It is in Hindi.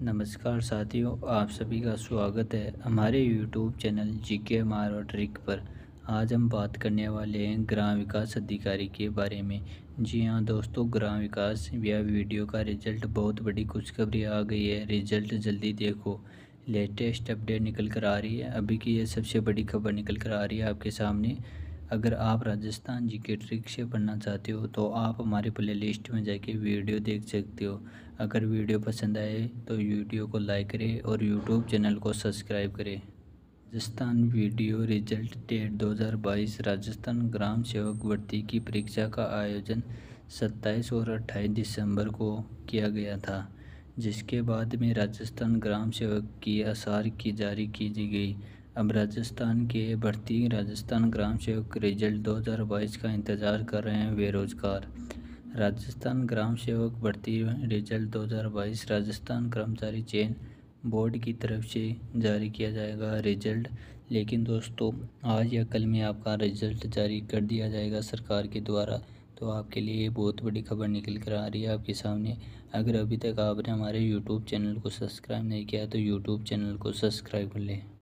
नमस्कार साथियों, आप सभी का स्वागत है हमारे यूट्यूब चैनल जीके मार और ट्रिक पर। आज हम बात करने वाले हैं ग्राम विकास अधिकारी के बारे में। जी हाँ दोस्तों, ग्राम विकास यह वीडियो का रिजल्ट बहुत बड़ी खुशखबरी आ गई है। रिजल्ट जल्दी देखो, लेटेस्ट अपडेट निकल कर आ रही है। अभी की ये सबसे बड़ी खबर निकल कर आ रही है आपके सामने। अगर आप राजस्थान जीके ट्रिक से पढ़ना चाहते हो तो आप हमारे प्ले लिस्ट में जाके वीडियो देख सकते हो। अगर वीडियो पसंद आए तो वीडियो को लाइक करें और यूट्यूब चैनल को सब्सक्राइब करें। Rajasthan video result date 2022। Rajasthan ग्राम सेवक भर्ती की परीक्षा का आयोजन 27 और 28 दिसंबर को किया गया था, जिसके बाद में राजस्थान ग्राम सेवक की आसार की जारी की गई। अब राजस्थान के भर्ती राजस्थान ग्राम सेवक रिजल्ट 2022 का इंतज़ार कर रहे हैं बेरोजगार। राजस्थान ग्राम सेवक भर्ती रिजल्ट 2022 राजस्थान कर्मचारी चयन बोर्ड की तरफ से जारी किया जाएगा रिजल्ट। लेकिन दोस्तों, आज या कल में आपका रिजल्ट जारी कर दिया जाएगा सरकार के द्वारा। तो आपके लिए ये बहुत बड़ी खबर निकल कर आ रही है आपके सामने। अगर अभी तक आपने हमारे यूट्यूब चैनल को सब्सक्राइब नहीं किया तो यूट्यूब चैनल को सब्सक्राइब कर लें।